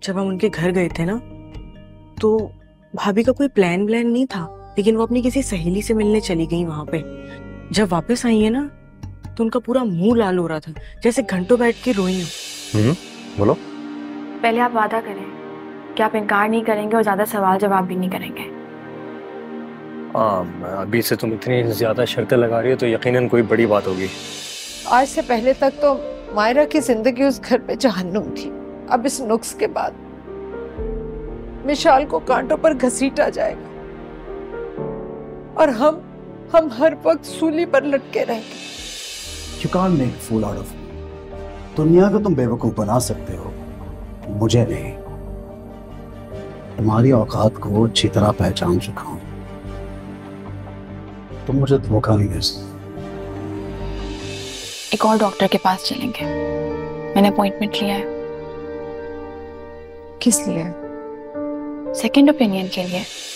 जब हम उनके घर गए थे ना, तो भाभी का कोई प्लान व्लान नहीं था, लेकिन वो अपनी किसी सहेली से मिलने चली गई वहां पे। जब वापस आई है ना, तो उनका पूरा मुंह लाल हो रहा था, जैसे घंटों बैठ के रोई हो। बोलो। पहले आप वादा करें कि आप इनकार नहीं करेंगे और ज्यादा सवाल जवाब भी नहीं करेंगे। अभी से तुम इतनी ज्यादा शर्तें लगा रही हो तो यकीनन कोई बड़ी बात होगी। आज से पहले तक तो मायरा की जिंदगी उस घर में जहन्नुम थी। अब इस नुक्स के बाद मिशाल को कांटों पर घसीटा जाएगा और हम हर वक्त सूली पर लटके रहेंगे। You can't make a fool out of me. दुनिया को तुम बेवकूफ बना सकते हो, मुझे नहीं। तुम्हारी औकात को अच्छी तरह पहचान चुका हूं। तुम मुझे धोखा नहीं दे सकते। एक और डॉक्टर के पास चलेंगे, मैंने अपॉइंटमेंट लिया है। किस लिए? सेकंड ओपिनियन के लिए।